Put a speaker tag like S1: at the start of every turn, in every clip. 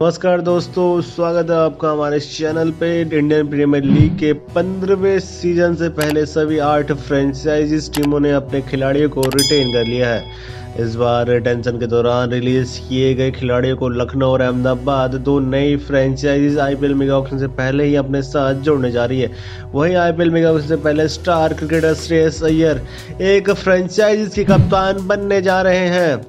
S1: नमस्कार दोस्तों, स्वागत है आपका हमारे चैनल पे। इंडियन प्रीमियर लीग के 15वें सीजन से पहले सभी 8 फ्रेंचाइजीज टीमों ने अपने खिलाड़ियों को रिटेन कर लिया है। इस बार रिटेंशन के दौरान रिलीज किए गए खिलाड़ियों को लखनऊ और अहमदाबाद, दो नई फ्रेंचाइजीज आईपीएल मेगा ऑक्शन से पहले ही अपने साथ जोड़ने जा रही है। वहीं आईपीएल मेगा ऑक्शन से पहले स्टार क्रिकेटर श्रेयस अय्यर एक फ्रेंचाइजीज के कप्तान बनने जा रहे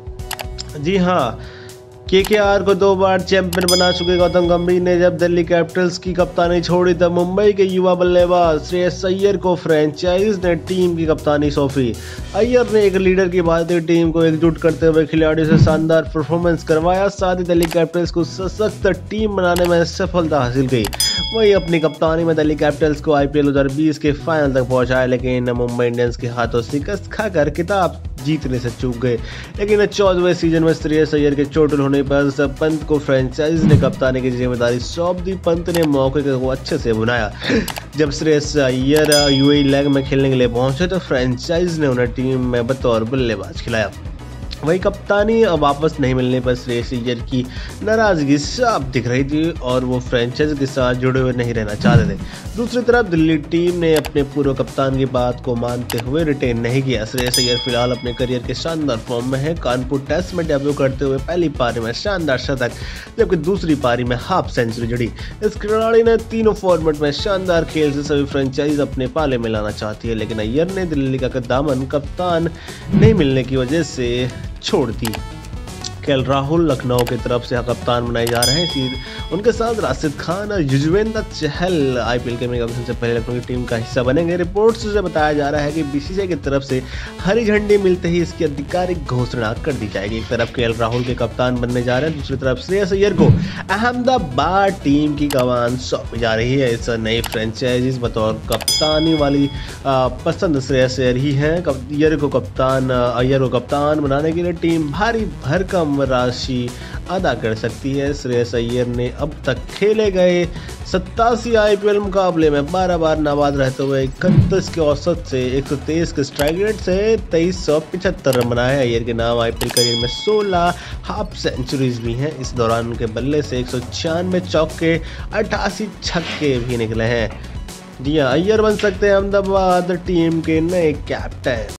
S1: हैं। जी हाँ, केकेआर को 2 बार चैंपियन बना चुके गौतम गंभीर ने जब दिल्ली कैपिटल्स की कप्तानी छोड़ी, तब मुंबई के युवा बल्लेबाज श्रेयस अय्यर को फ्रेंचाइज ने टीम की कप्तानी सौंपी। अय्यर ने एक लीडर की भारतीय टीम को एकजुट करते हुए खिलाड़ियों से शानदार परफॉर्मेंस करवाया, साथ ही दिल्ली कैपिटल्स को सशक्त टीम बनाने में सफलता हासिल की। वहीं अपनी कप्तानी में दिल्ली कैपिटल्स को आईपीएल 2020 के फाइनल तक पहुंचाया, लेकिन मुंबई इंडियंस के हाथों शिकस्त खाकर खिताब जीतने से चूक गए। लेकिन 14वें सीजन में श्रेयस अय्यर के चोटिल होने पर पंत को फ्रेंचाइज ने कप्तानी की जिम्मेदारी सौंप दी। पंत ने मौके को अच्छे से बुनाया। जब श्रेयस अय्यर यूएई लेग में खेलने के लिए पहुंचे तो फ्रेंचाइज ने उन्हें टीम में बतौर बल्लेबाज खिलाया। वही कप्तानी अब वापस नहीं मिलने पर श्रेयस अय्यर की नाराजगी साफ दिख रही थी और वो फ्रेंचाइज के साथ जुड़े हुए नहीं रहना चाहते थे। दूसरी तरफ दिल्ली टीम ने अपने पूर्व कप्तान की बात को मानते हुए रिटेन नहीं किया। श्रेयस अय्यर फिलहाल अपने करियर के शानदार फॉर्म में है। कानपुर टेस्ट में डेब्यू करते हुए पहली पारी में शानदार शतक, जबकि दूसरी पारी में हाफ सेंचुरी जड़ी। इस खिलाड़ी ने तीनों फॉर्मेट में शानदार खेल से सभी फ्रेंचाइज अपने पाले में लाना चाहती है, लेकिन अय्यर ने दिल्ली का दामन कप्तान नहीं मिलने की वजह से छोड़ दी। केएल राहुल लखनऊ की तरफ से कप्तान बनाए जा रहे हैं। उनके साथ राशिद खान और युजवेंद्र चहल आईपीएल के मेगा ऑक्शन से पहले लखनऊ की टीम का हिस्सा बनेंगे। रिपोर्ट्स से बताया जा रहा है कि बीसीसीआई की तरफ से हरी झंडी मिलते ही इसकी आधिकारिक घोषणा कर दी जाएगी। एक तरफ केएल राहुल के कप्तान बनने जा रहे हैं, दूसरी तरफ श्रेयस अय्यर को अहमदाबाद टीम की कमान सौंपी जा रही है। इस नई फ्रेंचाइजीज बतौर कप्तानी वाली पसंद श्रेयस अय्यर ही है। अय्यर को कप्तान बनाने के लिए टीम भारी भरकम राशि अदा कर सकती है। श्रेयस अय्यर ने अब तक खेले गए 87 आईपीएल मुकाबले में 12 बार नाबाद रहते हुए 31 के औसत से 123 के स्ट्राइक रेट से 2375 रन बनाए। अय्यर के नाम आईपीएल करियर में 16 हाफ सेंचुरीज भी हैं। इस दौरान उनके बल्ले से 196 चौके, 88 छक्के भी निकले हैं। जी हाँ, अय्यर बन सकते हैं अहमदाबाद टीम के नए कैप्टन।